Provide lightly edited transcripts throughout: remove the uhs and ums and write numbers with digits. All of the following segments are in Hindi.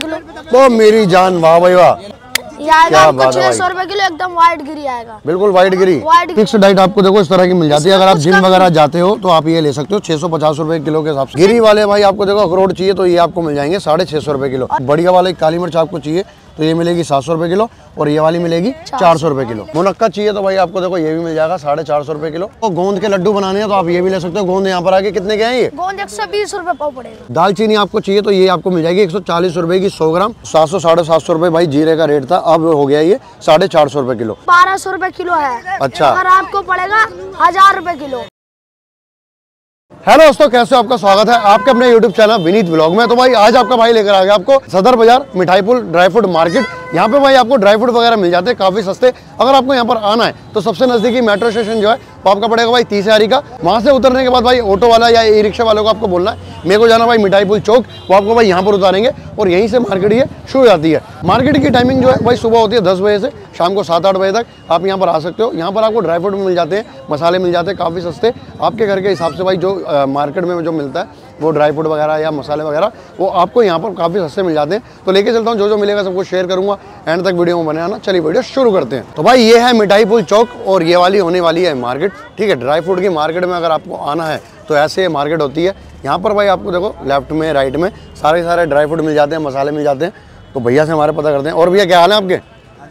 किलो। तो मेरी जान, वाह भाई वाह, क्या बात है, 600 रुपए किलो एकदम व्हाइट गिरी आएगा। बिल्कुल व्हाइट गिरी। फिक्स डाइट आपको देखो इस तरह की मिल जाती है। अगर आप जिम वगैरह जाते हो तो आप ये ले सकते हो 650 रुपए किलो के हिसाब से। गिरी वाले भाई आपको देखो अखरोट चाहिए तो ये आपको मिल जाएंगे 650 रुपए किलो। बढ़िया वाले काली मिर्च आपको चाहिए तो ये मिलेगी 700 रुपए किलो और ये वाली मिलेगी 400 रुपए किलो। मुनक्का चाहिए तो भाई आपको देखो ये भी मिल जाएगा 450 रुपए किलो। तो गोंद के लड्डू बनाने हैं तो आप ये भी ले सकते हो। गोंद यहाँ पर आके कितने के हैं ये? गोंद 120 रुपए पाव पड़ेगा। दालचीनी आपको चाहिए तो ये आपको मिल जाएगी 140 रुपए की 100 ग्राम। 700 साढ़े 700 रुपए भाई जीरे का रेट था, अब हो गया ये 450 रुपए किलो। 1200 रुपए किलो है। अच्छा, अगर आपको पड़ेगा 1000 रुपए किलो। हेलो दोस्तों, कैसे हो? आपका स्वागत है आपके अपने YouTube चैनल विनीत व्लॉग में। तो भाई आज आपका भाई लेकर आ गया आपको सदर बाजार मिठाई पुल ड्राई फ्रूट मार्केट। यहाँ पे भाई आपको ड्राई फ्रूट वगैरह मिल जाते हैं काफी सस्ते। अगर आपको यहाँ पर आना है तो सबसे नजदीकी मेट्रो स्टेशन जो है वो आपका पड़ेगा भाई 30 यारी का। वहाँ से उतरने के बाद भाई ऑटो वाला या ई रिक्शा वालों को आपको बोलना है मेरे को जाना भाई मिठाई पुल चौक, वो आपको भाई यहाँ पर उतारेंगे और यहीं से मार्केट ये शुरू हो जाती है। मार्केट की टाइमिंग जो है भाई सुबह होती है 10 बजे से शाम को 7-8 बजे तक आप यहाँ पर आ सकते हो। यहाँ पर आपको ड्राई फ्रूट मिल जाते हैं, मसाले मिल जाते हैं काफ़ी सस्ते आपके घर के हिसाब से। भाई जो मार्केट में जो मिलता है वो ड्राई फ्रूट वगैरह या मसाले वगैरह वो आपको यहाँ पर काफ़ी सस्ते मिल जाते हैं। तो लेके चलता हूँ, जो जो मिलेगा सबको शेयर करूँगा, एंड तक वीडियो में बने आना। चलिए वीडियो शुरू करते हैं। तो भाई ये है मिठाई पुल चौक और ये वाली होने वाली है मार्केट। ठीक है, ड्राई फ्रूट की मार्केट में अगर आपको आना है तो ऐसे मार्केट होती है। यहाँ पर भाई आपको देखो लेफ्ट में राइट में सारे ड्राई फ्रूट मिल जाते हैं, मसाले मिल जाते हैं। तो भैया से हमारे पता करते हैं। और भैया क्या हाल है आपके?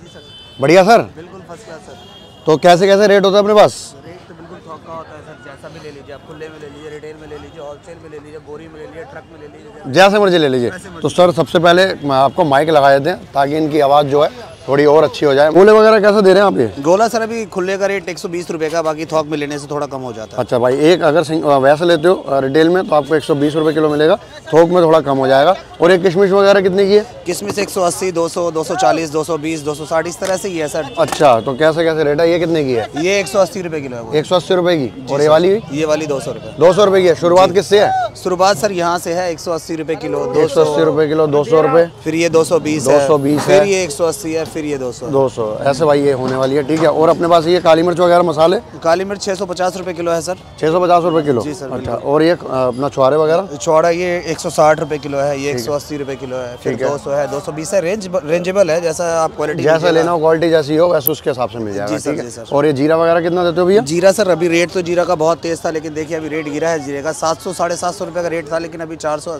बढ़िया सर, बिल्कुल फर्स्ट क्लास सर। तो कैसे कैसे रेट होता है अपने पास? रेट तो बिल्कुल थोक का होता है सर, जैसा भी ले लीजिए आप। खुले में ले लीजिए, रिटेल में ले लीजिए, होलसेल में ले लीजिए, बोरी में ले लीजिए, ट्रक में ले लीजिए, जैसे मर्जी ले लीजिए। तो सर सबसे पहले आपको माइक लगा देते हैं ताकि इनकी आवाज़ जो है थोड़ी और अच्छी हो जाए। गोले वगैरह कैसे दे रहे हैं आप ये? गोला सर अभी खुले का रेट 120 रुपए का, बाकी थोक में लेने से थोड़ा कम हो जाता है। अच्छा भाई, एक अगर वैसे लेते हो रिटेल में तो आपको 120 रुपए किलो मिलेगा, थोक में थोड़ा कम हो जाएगा। और ये किशमिश वगैरह कितने की है? किशमिश 180, 200, 240, 220, 260 इस तरह से ही है सर। अच्छा, तो कैसे कैसे रेट है? ये कितने की है? ये 180 रुपए किलो है वो। 180 रुपए की। और ये वाली? ये वाली 200 रुपए। 200 रुपए की है। शुरुआत किससे है? शुरुआत सर यहाँ से है 180 रुपए किलो, 180 रुपए किलो, 200 रुपए, फिर ये 220 है, 220 फिर ये 180 है, फिर ये 200 ऐसे भाई ये होने वाली है। ठीक है, और अपने पास ये काली मिर्च वगैरह मसाले? काली मिर्च 650 रुपए किलो है सर। 650 रुपए किलो। जी सर। अच्छा, और ये अपना छुआरे वगैरह? चौड़ा ये 160 रुपए किलो है, ये 180 रुपए किलो है, फिर 200 है, 220 है। रेंजेबल है, जैसा आप क्वालिटी जैसा लेना हो, क्वालिटी जैसी हो वैसे उसके हिसाब से मिल जाएगा। जी सर, ठीक है जी सर। और ये जीरा वगैरह कितना देते हो भैया? जीरा सर अभी रेट तो जीरा का बहुत तेज था, लेकिन देखिए अभी रेट गिरा है जीरे का। 700 साढ़े 700 रुपए का रेट था, लेकिन अभी 400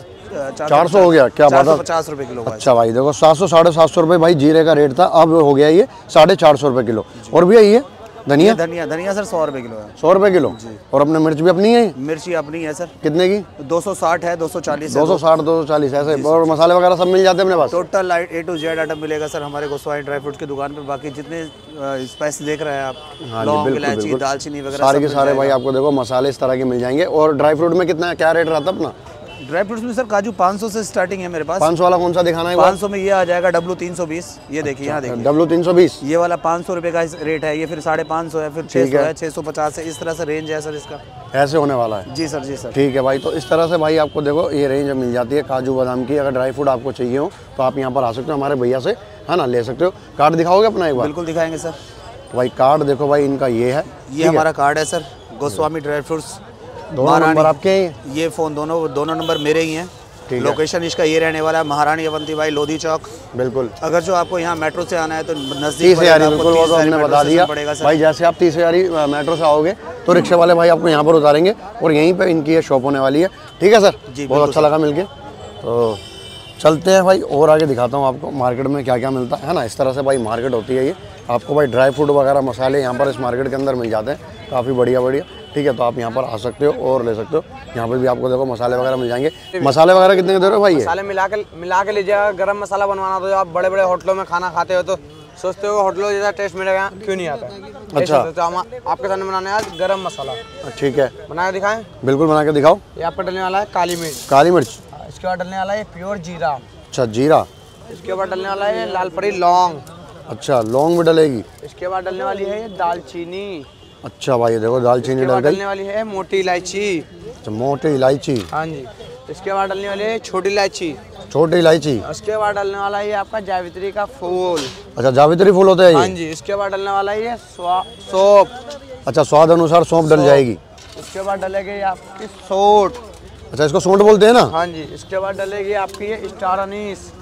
हो गया। क्या बात है? 450 रुपए किलो। अच्छा भाई देखो 700 साढ़े 700 रुपए भाई जीरे का रेट था, अब हो गया ये 450 रुपए किलो। और भैया ये धनिया? धनिया सर 100 रुपए किलो है। 100 रुपए किलो। और अपने मिर्च भी अपनी है? मिर्ची अपनी है सर। कितने की? 260 है, 240 है। 260, 240 ऐसे। और मसाले वगैरह सब मिल जाते हैं अपने पास? Total A to Z item मिलेगा सर हमारे गोस्वामी ड्राई फ्रूट की दुकान पे। बाकी जितने स्पाइस देख रहे हैं आप, लौंग, इलायची, दालचीनी वगैरह सारे के सारे भाई आपको देखो मसाले इस तरह के मिल जाएंगे। और ड्राई फ्रूट में कितना क्या रेट रहता है अपना? ड्राई फ्रूट्स में सर काजू 500 से स्टार्टिंग है मेरे पास। 500 वाला कौन सा दिखाना है? 500 में ये आ जाएगा W 320, ये देखिए यहाँ देखिए W 320। ये वाला 500 रुपए का रेट है, ये फिर 550 है, फिर 600 है, 650 है, इस तरह से रेंज है सर इसका। ऐसे होने वाला है? जी सर, जी सर। ठीक है भाई, तो इस तरह से भाई आपको देखो ये रेंज मिल जाती है काजू बादाम की। अगर ड्राई फ्रूट आपको चाहिए हो तो आप यहाँ पर आ सकते हो हमारे भैया से, है ना, ले सकते हो। कार्ड दिखाओगे अपना एक बार? बिल्कुल दिखाएंगे सर। तो भाई कार्ड देखो भाई इनका ये है, ये हमारा कार्ड है सर, गोस्वामी ड्राई फ्रूट्स। दोनों नंबर आपके हैं? ये फ़ोन दोनों नंबर मेरे ही हैं। लोकेशन इसका ये रहने वाला है महारानी अवंती बाई लोधी चौक। बिल्कुल। अगर जो आपको यहाँ मेट्रो से आना है तो नजदीक 30 यारी, बिल्कुल वो तो हमने बता दिया भाई। जैसे आप 30 यारी मेट्रो से आओगे तो रिक्शा वाले भाई आपको यहाँ पर उतारेंगे और यहीं पे इनकी ये शॉप होने वाली है। ठीक है सर, बहुत अच्छा लगा मिलके। तो चलते हैं भाई और आगे दिखाता हूँ आपको मार्केट में क्या क्या मिलता है ना। इस तरह से भाई मार्केट होती है ये। आपको भाई ड्राई फ्रूट वगैरह मसाले यहाँ पर इस मार्केट के अंदर मिल जाते हैं, काफ़ी बढ़िया। ठीक है, तो आप यहाँ पर आ सकते हो और ले सकते हो। यहाँ पर भी आपको देखो मसाले वगैरह मिल जाएंगे। मसाले वगैरह कितने के दे रहे हो भाई? मसाले मिला के लीजिएगा। गरम मसाला बनवाना तो आप बड़े बड़े होटलों में खाना खाते हो तो सोचते हो होटलों जैसा टेस्ट मिलेगा, क्यों नहीं आता? अच्छा, तो हम आपके सामने बनाने आज गरम मसाला। ठीक है, बना के दिखाएं? बिल्कुल बना के दिखाओ। ये आपका डलने वाला है काली मिर्च। काली मिर्च। इसके बाद डलने वाला है प्योर जीरा। अच्छा, जीरा। इसके बाद डलने वाला है लाल परी लौंग। अच्छा, लौंग भी डलेगी। इसके बाद डलने वाली है ये दालचीनी। अच्छा भाई देखो दालचीनी डल गई। डलने वाली है मोटी इलायची। अच्छा, मोटी इलायची। हाँ जी। इसके बाद डलने वाली है छोटी इलायची। छोटी इलायची। इसके बाद डलने वाला है आपका जावित्री का फूल। अच्छा, जावित्री फूल होता है ये? हाँ जी। इसके बाद डलने वाला है ये सौंफ। अच्छा, स्वाद अनुसार सौंफ डल जाएगी। इसके बाद डलेगी आपकी सोंठ। अच्छा, इसको सोंठ बोलते हैं ना? हाँ जी। इसके बाद डलेगी आपकी ये स्टार अनीस।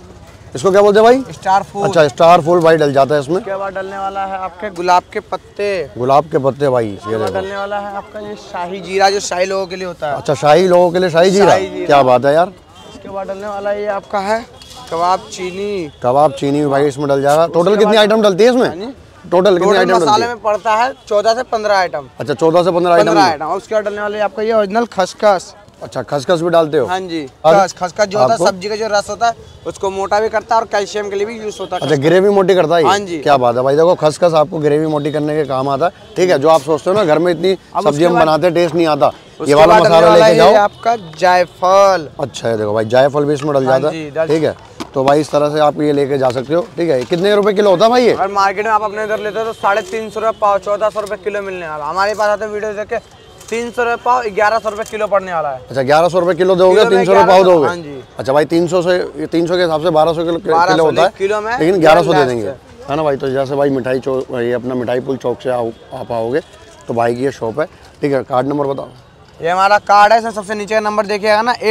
इसको क्या बोलते हैं भाई? स्टार फूल। अच्छा, स्टार फूल भाई डल जाता है इसमें। उसके बाद डलने वाला है आपके गुलाब के पत्ते। गुलाब के पत्ते भाई, ये देखो। डलने वाला है आपका ये शाही जीरा, जो शाही लोगों के लिए होता है। अच्छा, शाही लोगों के लिए शाही जीरा, क्या बात है यार। इसके बाद डलने वाला ये आपका है कबाब चीनी। कबाब चीनी भाई इसमें डल जाएगा। टोटल कितनी आइटम डलती है इसमें? टोटल कितनी आइटम डलती है? मसाले में पड़ता है 14 से 15 आइटम। अच्छा, 14 से 15 आइटम। उसके बाद डलने वाले आपका ये ओरिजिनल खसखस। अच्छा, खसखस भी डालते हो? हाँ जी, खसखस जो होता है सब्जी का जो रस होता है उसको मोटा भी करता है और कैल्शियम के लिए भी यूज होता है। अच्छा, ग्रेवी मोटी करता है? हाँ जी। क्या बात है भाई। देखो, खसखस आपको ग्रेवी मोटी करने के काम आता है। ठीक है, जो आप सोचते हो ना घर में इतनी सब्जी हम बनाते हैं टेस्ट नहीं आता, ये वाला मसाला लेके जाओ। आपका जायफल। अच्छा है, देखो भाई जायफल भी इसमें डल जाता है। ठीक है, तो भाई इस तरह से आप ये लेके जा सकते हो। ठीक है, कितने रुपए किलो होता है भाई ये? और मार्केट में आप अपने इधर लेते हो तो 350 रुपए पाव, 1400 रुपए किलो मिलने वाला। हमारे पास आते वीडियो देख के 300 रुपए पाव, 1100 रुपए किलो पड़ने वाला है। अच्छा, 1100 रुपए किलो दोगे, 300 रुपए पाव दोगे? हाँ जी। अच्छा भाई, 300 के हिसाब से 1200 किलो होता है किलो में, लेकिन 1100 दे देंगे, है ना भाई। तो जैसे भाई मिठाई चौक, ये अपना मिठाई पुल चौक से आप आओगे तो भाई की ये शॉप है। ठीक है, कार्ड नंबर बताओ। ये हमारा कार्ड है, इसमें सबसे नीचे का नंबर देखिएगा ना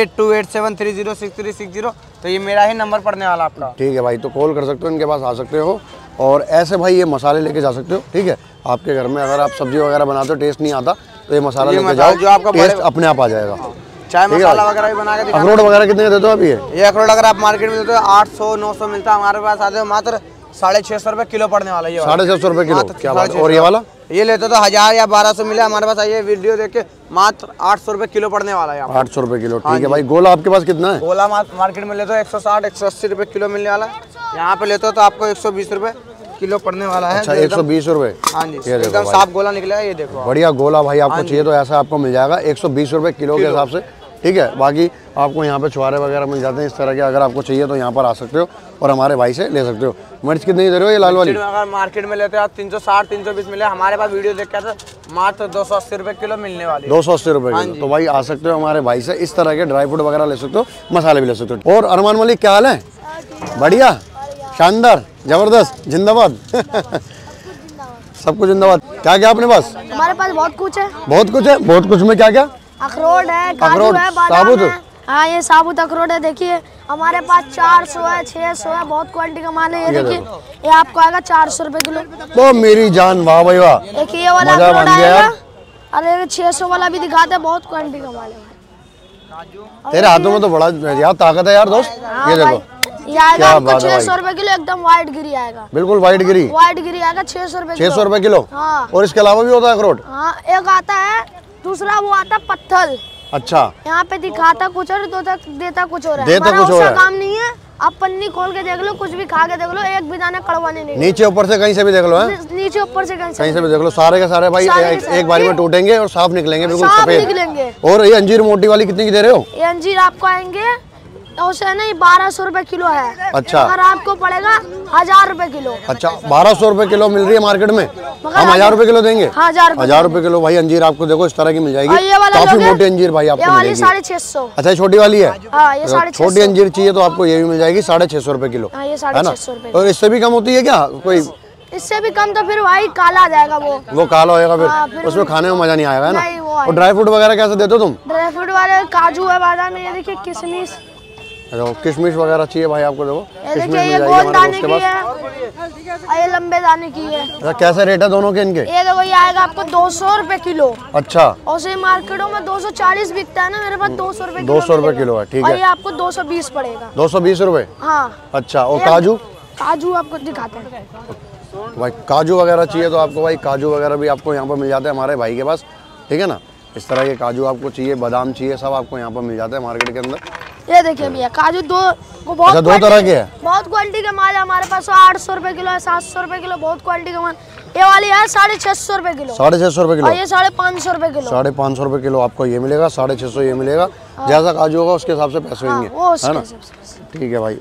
8287306360, तो ये मेरा ही नंबर पड़ने वाला आपका। ठीक है भाई, तो कॉल कर सकते हो, इनके पास आ सकते हो और ऐसे भाई ये मसाले लेके जा सकते हो। ठीक है, आपके घर में अगर आप सब्जी वगैरह बनाते हो टेस्ट नहीं आता तो ये मसाला लेके जाओ, जो आपका टेस्ट अपने आप आ जाएगा। चाय मसाला वगैरह भी बना के। अखरोट वगैरह कितने का देते हो आप? ये अखरोट अगर आप मार्केट में देते हो 800-900 मिलता है, हमारे पास आते हो मात्र 650 रुपए किलो पड़ने वाला है। 650 रुपए किलो, क्या बात है। और ये वाला? ये लेते तो 1000 या 1200 मिले, हमारे पास आइए वीडियो देख के मात्र 800 रुपए किलो पड़ने वाला है। 800 रुपए किलो। ठीक है भाई, गोला आपके पास कितना है? गोला मार्केट में लेते हो 160-180 रुपए किलो मिलने वाला है, यहाँ पे लेते हो तो आपको 120 रुपए किलो पड़ने वाला है। अच्छा, 120 रुपए। हाँ जी, एकदम साफ गोला निकलेगा, ये देखो। बढ़िया गोला भाई, आपको चाहिए तो ऐसा आपको मिल जाएगा 120 रुपए किलो के हिसाब से। ठीक है, बाकी आपको यहाँ पे छुआरे वगैरह मिल जाते हैं इस तरह के, अगर आपको चाहिए तो यहाँ पर आ सकते हो और हमारे भाई से ले सकते हो। मिर्च कितनी दे रहे हो ये लाल वाली? अगर मार्केट में लेते हो आप 360-320 मिले, हमारे पास वीडियो देख के मात्र 280 रुपए किलो मिलने वाली। 280 रुपए किलो। तो भाई आ सकते हो हमारे भाई से, इस तरह के ड्राई फ्रूट वगैरह ले सकते हो, मसाले भी ले सकते हो। और अरमान मलिक क्या हाल है? बढ़िया, शानदार, जबरदस्त, जिंदाबाद। सब कुछ जिंदाबाद। क्या क्या अपने पास? हमारे पास बहुत कुछ है। बहुत कुछ है? बहुत कुछ में क्या क्या? अखरोट है, काजू है, बादाम है। हाँ, ये साबुत अखरोट है। देखिए हमारे पास 400 है, 600 है, बहुत क्वालिटी का माल है। ये देखिए, ये आपको आएगा 400 रुपए किलो। तो मेरी जान, वाह भाई वाह। देखिए ये वाला अखरोट आएगा, अरे 600 वाला भी दिखाते हैं, बहुत क्वालिटी का माल है। तेरे हाथों में तो बड़ा यार ताकत है यार दोस्त। ये देखो, ये आएगा आपको 600 रुपए किलो, एकदम व्हाइट गिरी आएगा। बिल्कुल व्हाइट गिरी। व्हाइट गिरी आएगा 600 रुपए 600 रुपए किलो। हाँ। और इसके अलावा भी होता है अखरोट? हाँ, एक आता है, दूसरा वो आता पत्थर। अच्छा, यहाँ पे दिखाता कुछ और देता कुछ और है। देता कुछ और है। काम नहीं है, आप पन्नी खोल के देख लो, कुछ भी खा के देख लो, एक भी दाना कड़वा नहीं निकलेगा। नीचे ऊपर से कहीं से भी देख लो है? नीचे ऊपर से कहीं से भी देख लो, सारे के सारे भाई एक बार में टूटेंगे और साफ निकलेंगे, बिल्कुल सफेद निकलेंगे। और ये अंजीर मोटी वाली कितनी की दे रहे हो? ये अंजीर आपको आएंगे उसे नहीं 1200 रुपए किलो है। अच्छा, अगर आपको पड़ेगा 1000 रुपए किलो। अच्छा, 1200 रुपए किलो मिल रही है मार्केट में, हम 1000 रुपए किलो देंगे। 1000 रुपए किलो भाई अंजीर आपको देखो इस तरह की मिल जाएगी, काफी मोटी अंजीर भाई आपको मिलेगी। 650। अच्छा, छोटी वाली है? हाँ, ये 650। छोटी अंजीर चाहिए तो आपको ये भी मिल जाएगी 650 रुपए किलो, ये 650 रुपए। और इससे भी कम होती है क्या कोई? इससे भी कम तो फिर भाई काला आ जाएगा, वो काला होएगा, फिर उसमें खाने में मजा नहीं आएगा, है ना? और ड्राई फ्रूट वगैरह कैसे देते हो तुम? ड्राई फ्रूट वाले काजू है, बादाम है, ये देखिए किशमिश। किशमिश वगैरह चाहिए भाई आपको, देखो किशमिश ये गोल दाने की है, ये लंबे दाने की है। कैसे रेट है दोनों के इनके? ये देखो, ये आएगा आपको 200 रुपए किलो। अच्छा, और मार्केटों में 240 बिकता है ना, मेरे पास 200 रुपए 200 रुपए किलो है। ठीक है, ये आपको 220 पड़ेगा। 220 रुपए? हाँ। अच्छा, और काजू? काजू आपको दिखाते हैं भाई, काजू वगैरह चाहिए तो आपको भाई काजू वगैरह भी आपको यहाँ पर मिल जाते हैं हमारे भाई के पास। ठीक है ना, इस तरह के काजू आपको चाहिए, बादाम चाहिए, सब आपको यहाँ पर मिल जाते हैं मार्केट के अंदर। ये देखिए भैया, काजू बहुत अच्छा, दो तरह के हैं, बहुत क्वालिटी का माल है हमारे पास। 800 रुपए किलो है, 700 रुपए किलो, बहुत क्वालिटी का माल। ये वाली है 650 रुपए किलो। 650 रुपए किलो? ये 550 रुपए किलो। 550 रुपए किलो आपको ये मिलेगा, 650 ये मिलेगा। जैसा काजू होगा उसके हिसाब से पैसे होंगे, है ना? ठीक है भाई,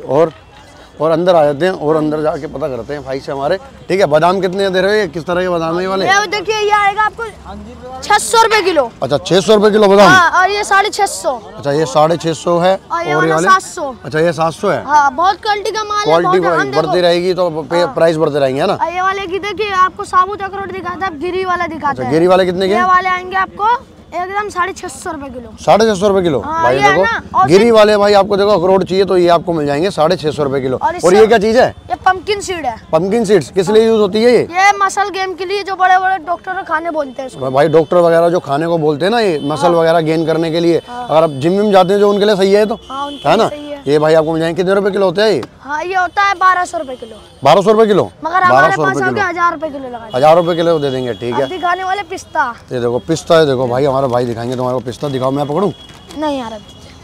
और अंदर आ जाते हैं और अंदर जाके पता करते हैं भाई से हमारे। ठीक है, बादाम कितने दे रहे हो? किस तरह के बादाम है वाले? देखिए, ये आएगा आपको 600 रुपए किलो। अच्छा, 600 रुपए किलो बादाम। और ये 650। अच्छा, ये 650 है, और ये वाले 700। अच्छा, ये 700 है। हाँ, बहुत क्वालिटी का माल है। क्वालिटी बढ़ती रहेगी तो प्राइस बढ़ते रहेंगे, है ना? ये वाले की देखिए, आपको साबुत अखरोट दिखाता है, गिरी वाला दिखाता है। गिरी वाले कितने के? ये वाले आएंगे आपको एकदम 650 रुपए किलो। 650 रुपए किलो। हाँ, भाई ये है देखो ना, गिरी वाले भाई आपको देखो अखरोट चाहिए तो ये आपको मिल जाएंगे 650 रुपए किलो। और ये क्या चीज है? ये पंपकिन सीड है। पंपकिन सीड्स किस लिए यूज होती है ये मसल गेम के लिए, जो बड़े बड़े डॉक्टर खाने बोलते हैं इसको। भाई डॉक्टर वगैरह जो खाने को बोलते हैं ना, ये मसल वगैरह गेन करने के लिए, अगर आप जिम में जाते हैं जो उनके लिए सही है तो, है ना। ये भाई आपको मिल जाएंगे कितने रुपए किलो होते हैं ये? हाँ, ये होता है 1200 रुपए किलो। 1200 रुपए किलो। मगर हमारे पास आके 1000 रुपए किलो लगा। 1000 रुपए किलो दे देंगे, ठीक है। दिखाने वाले पिस्ता। ये देखो पिस्ता है, देखो भाई हमारे भाई दिखाएंगे तुम्हारे को पिस्ता। दिखाओ, मैं पकड़ूं? नहीं यार,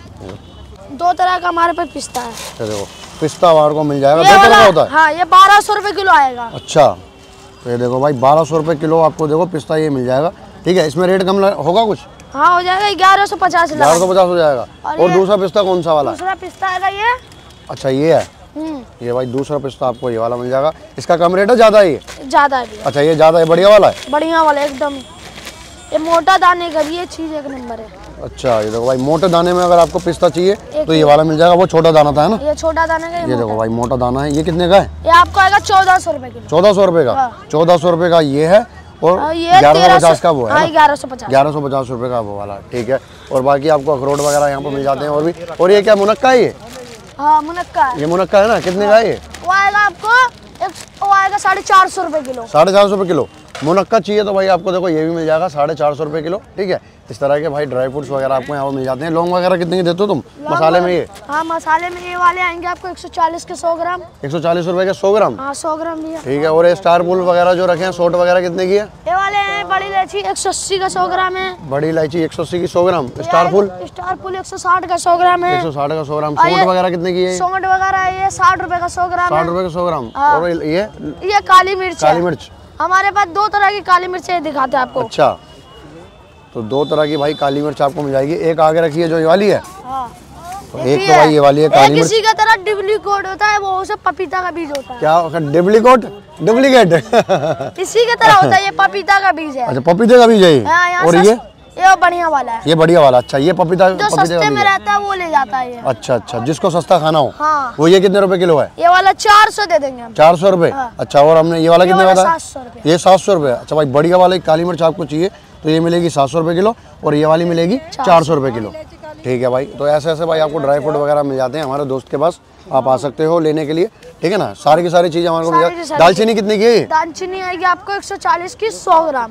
दो तरह का हमारे पास पिस्ता है। ये देखो पिस्ता हमारे को मिल जाएगा, दो तरह का होता है। हाँ, ये 1200 रुपए किलो आएगा। अच्छा, तो ये देखो भाई 1200 रुपए किलो आपको देखो पिस्ता ये मिल जाएगा, ठीक है। इसमें रेट कम होगा कुछ? हाँ, हो जाएगा 1150। 1150 हो जाएगा। और दूसरा पिस्ता कौन सा वाला? दूसरा पिस्ता आएगा ये। अच्छा, ये है। ये भाई दूसरा पिस्ता आपको ये वाला मिल जाएगा। इसका कम रेट है, ज्यादा है ये? ज्यादा है। अच्छा, ये ज्यादा है, बढ़िया वाला है। बढ़िया वाला एकदम, ये मोटा दाने का भी ये चीज एक नंबर है। अच्छा, ये देखो भाई मोटे दाने में अगर आपको पिस्ता चाहिए तो ये वाला मिल जाएगा। वो छोटा दाना था, है ना? ये छोटा दाना का, ये देखो भाई मोटा दाना है। ये कितने का है? ये आपको आएगा 1400 रुपए किलो। 1400 रुपए का। 1400 रुपए का ये है। और 1150 का वो है। 1150 रुपए का वो वाला, ठीक है। और बाकी आपको अखरोट वगैरह यहाँ पे मिल जाते हैं और भी। और ये क्या मुनक्का है ये? हाँ, मुनक्का है। ये मुनक्का है ना, कितने का है ये? वो आएगा आपको वो आएगा 450 रुपए किलो। 450 रुपए किलो मुनक्का चाहिए तो भाई आपको देखो ये भी मिल जाएगा 450 रुपए किलो, ठीक है। इस तरह के भाई ड्राई फ्रूट्स वगैरह आपको यहाँ पे मिल जाते हैं। लौंग वगैरह कितने की देते हो तुम मसाले में? ये हाँ, मसाले में ये वाले आएंगे आपको 140 के 100 ग्राम। 140 रुपए के 100 ग्राम? हाँ, 100 ग्राम भी है, ठीक है। और ये स्टार पुल वगैरह जो रखे हैं सोट वगैरह कितने की है? ये वाले हैं बड़ी इलायची 180 का 100 ग्राम है। बड़ी इलायची 180 की 100 ग्राम। स्टार पुल 160 का 100 ग्राम है। 160 का 100 ग्राम। सोट वगैरह कितने की है? सोंठ वगैरह ये 60 रुपए का 100 ग्राम। 60 रुपए का 100 ग्राम। और ये काली मिर्च। काली मिर्च हमारे पास दो तरह की काली मिर्च दिखाते हैं आपको। अच्छा, तो दो तरह की भाई काली मिर्च आपको मिल जाएगी। एक आगे रखी है जो ये वाली है। हाँ। तो एक तो भाई ये वाली है काली मिर्च। किसी का तरह डुप्लीकेट होता है, वो उसे पपीता का बीज होता है। क्या डुप्लीकेट? डुप्लीकेट इसी की तरह होता है, ये पपीता का बीज है। अच्छा, पपीते का बीज है ये। और ये बढ़िया वाला है। ये बढ़िया वाला। अच्छा, ये पपीता जो सस्ते में रहता है वो ले जाता है ये। अच्छा अच्छा, जिसको सस्ता खाना हो। हाँ। वो ये कितने रुपए किलो है? ये वाला 400 दे देंगे हम। 400 रुपए। अच्छा, और हमने ये वाला कितने का था? 700 रुपए। ये 700 रुपए। अच्छा भाई, बढ़िया वाला काली मिर्च आपको चाहिए तो ये मिलेगी 700 रुपए किलो और ये वाली मिलेगी 400 रुपए किलो, ठीक है भाई। तो ऐसे ऐसे भाई आपको ड्राई फ्रूट वगैरह मिल जाते हैं हमारे दोस्त के पास, आप आ सकते हो लेने के लिए, ठीक है ना। सारी की सारी चीजें हमारे को मिल जाती है। दालचीनी कितने की है? दालचीनी आएगी आपको 140 की 100 ग्राम।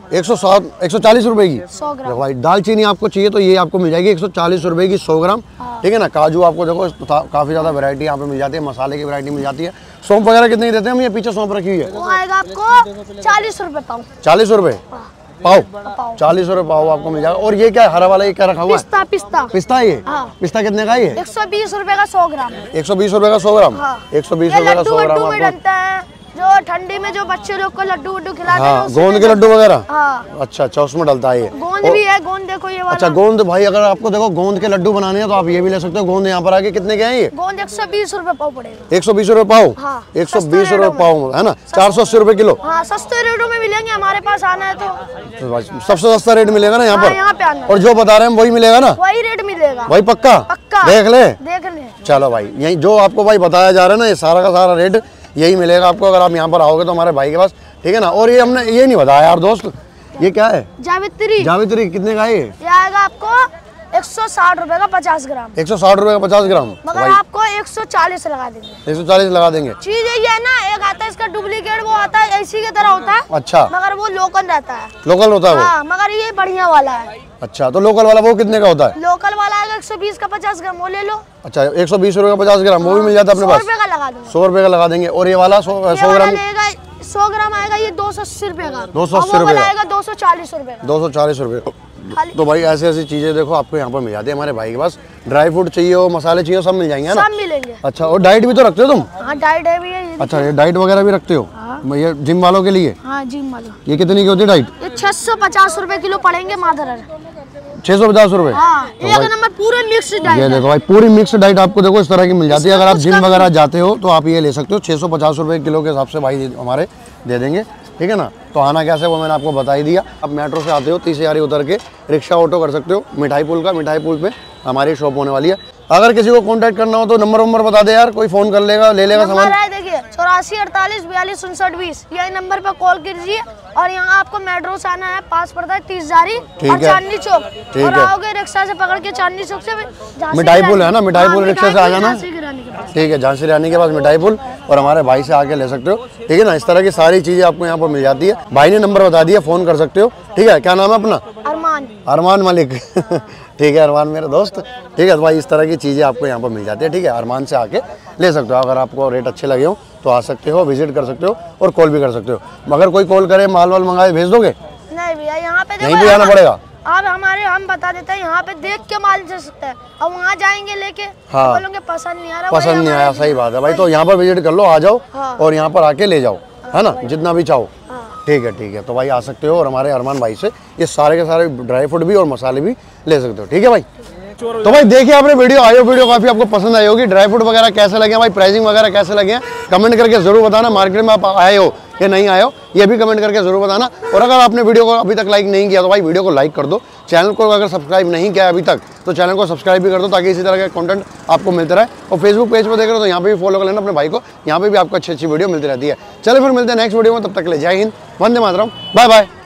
140 रुपए की 100 ग्राम। भाई दालचीनी आपको चाहिए तो ये आपको मिल जाएगी 140 रुपए की 100 ग्राम, ठीक है ना। काजू आपको देखो काफी ज्यादा वैरायटी यहाँ पे मिल जाती है, मसाले की वैरायटी मिल जाती है। सौंफ वगैरह कितने की देते हैं हम? ये पीछे सौंफ रखी हुई है। वो आएगा आपको 40 रुपए पाव। 40 रुपए पाव? 40 रुपए पाव आपको मिल जाएगा। और ये क्या हरा वाला, ये क्या रखा हुआ है? पिस्ता। पिस्ता पिस्ता ये? पिस्ता कितने का ये? 120 रुपए का 100 ग्राम। 120 रुपए का 100 ग्राम। 120 रुपए का 100 ग्राम आपको। जो ठंडी में जो बच्चे लोग को लड्डू वड्डू खिलाते हैं, गोंद के लड्डू वगैरह। हाँ। अच्छा अच्छा, उसमें डलता है ये। गोंद भी है, गोंद देखो ये वाला। अच्छा, गोंद भाई अगर आपको देखो गोंद के लड्डू बनाने हैं तो आप ये भी ले सकते हो। गोंद यहाँ पर आके कितने के हैं ये? गोंद 120 रुपए पाव पड़ेगा। 120 रुपए पाव? हाँ। 120 रुपए पाव है ना, 480 रुपए किलो। हाँ, सस्ते रेटों में मिलेंगे, हमारे पास आना है तो सबसे सस्ता रेट मिलेगा ना यहाँ पर। यहाँ पे आना, और जो बता रहे हैं वही मिलेगा ना? वही रेट मिलेगा भाई पक्का? पक्का। देख ले। चलो भाई, यही जो आपको भाई बताया जा रहा है ना, ये सारा का सारा रेट यही मिलेगा आपको अगर आप यहाँ पर आओगे तो हमारे भाई के पास, ठीक है ना। और ये हमने ये नहीं बताया यार दोस्त, ये क्या है? जावित्री। जावित्री कितने का है ये? आएगा आपको 160 रुपए का 50 ग्राम। 160 रुपए का 50 ग्राम। मगर आपको 140 लगा देंगे। 140 लगा देंगे। चीज यही है ना, एक आता है इसका डुप्लीकेट, वो आता है ऐसी की तरह होता है। अच्छा, मगर वो लोकल रहता है। लोकल होता है वो? हाँ, मगर ये बढ़िया वाला है। अच्छा, तो लोकल वाला वो कितने का होता है? लोकल वाला आएगा 120 का 50 ग्राम, वो ले लो। अच्छा, 120 रुपए का 50 ग्राम, वो भी मिल जाता है अपने पास? 100 रुपए का लगा दूंगा। 100 रुपए का लगा देंगे। और ये वाला 100 ग्राम? 100 ग्राम आएगा ये 280 रुपए का। 280 रुपए का आएगा 240 रुपए का। 240 रुपए। तो भाई ऐसी ऐसी चीजें देखो आपको यहाँ पर मिल जाती है हमारे भाई के पास। ड्राई फ्रूट चाहिए हो, मसाले चाहिए, सब मिल जाएंगे ना? सब मिलेंगे। अच्छा, और डाइट भी तो रखते हो तुम? हाँ, डाइट है भी है। अच्छा, ये डाइट वगैरह भी रखते हो? ये जिम वालों के लिए? हाँ, जिम वालों। ये कितनी की होती है डाइट? ये 650 रुपए किलो पड़ेंगे मादर। 650 रुपए? हाँ, एक नंबर पूरे मिक्स डाइट। ये देखो भाई, पूरी मिक्स डाइट आपको देखो इस तरह की मिल जाती है। अगर आप जिम वगैरह जाते हो तो आप ये ले सकते हो। 650 रुपए किलो के हिसाब से भाई हमारे दे देंगे, ठीक है ना। तो आना कैसे वो मैंने आपको बता ही दिया। आप मेट्रो से आते हो, 30 यारी उतर के रिक्शा ऑटो कर सकते हो मिठाई पुल का। मिठाई पुल पे हमारी शॉप होने वाली है। अगर किसी को कांटेक्ट करना हो तो नंबर बता दे यार, कोई फोन कर लेगा, ले लेगा सामान। देखिए 84 48 42 59 20, यही नंबर पर कॉल कीजिए। और यहाँ आपको मेट्रो से आना है, पास पड़ता है 30 जारी ठीक और है। चांदनी चौक। ठीक और है। आओगे रिक्शा से पकड़ के चांदनी चौक से मिठाई पुल है ना, मिठाई पुल हाँ, रिक्शा से आ जाना। झांसी की रानी के पास। ठीक है, झांसी रानी के पास मिठाई पुल, और हमारे भाई से आके ले सकते हो। ठीक है ना, इस तरह की सारी चीजें आपको यहाँ पर मिल जाती है। भाई ने नंबर बता दिया, फोन कर सकते हो। ठीक है, क्या नाम है अपना? अरमान। अरमान मलिक। ठीक है अरमान मेरा दोस्त। ठीक है, तो भाई इस तरह की चीज़ें आपको यहाँ पर मिल जाती है। ठीक है, अरमान से आके ले सकते हो। अगर आपको रेट अच्छे लगे हो तो आ सकते हो, विजिट कर सकते हो और कॉल भी कर सकते हो। मगर कोई कॉल करे, माल वाल मंगाए, भेज दोगे? नहीं भैया, यहाँ पे नहीं भी आना पड़ेगा। आप हम बता देते हैं, यहाँ पे देख के माल ले सकते हैं। अब वहाँ जाएंगे लेके, हाँ। बोलोगे पसंद नहीं आ रहा, पसंद नहीं आया, सही बात है भाई। तो यहाँ पर विजिट कर लो, आ जाओ हाँ। और यहाँ पर आके ले जाओ, है ना, जितना भी चाहो। ठीक है, ठीक है, तो भाई आ सकते हो और हमारे अरमान भाई से ये सारे के सारे ड्राई फ्रूट भी और मसाले भी ले सकते हो। ठीक है भाई। तो भाई देखिए आपने वीडियो काफी आपको पसंद आई होगी। ड्राई फ्रूट वगैरह कैसे लगे भाई, प्राइसिंग वगैरह कैसे लगे हैं, कमेंट करके जरूर बताना। मार्केट में आप आए हो या नहीं आए हो, ये भी कमेंट करके जरूर बताना। और अगर आपने वीडियो को अभी तक लाइक नहीं किया तो भाई वीडियो को लाइक कर दो। चैनल को अगर सब्सक्राइब नहीं किया अभी तक तो चैनल को सब्सक्राइब भी कर दो, ताकि इसी तरह का कंटेंट आपको मिलता रहे। और फेसबुक पेज पर देख रहे हो तो यहाँ पे भी फॉलो कर लेना अपने भाई को, यहाँ पे भी आपको अच्छी अच्छी वीडियो मिलती रहती है। चलो फिर मिलते हैं नेक्स्ट वीडियो में, तब तक के लिए जय हिंद, वंदे मातरम, बाय बाय।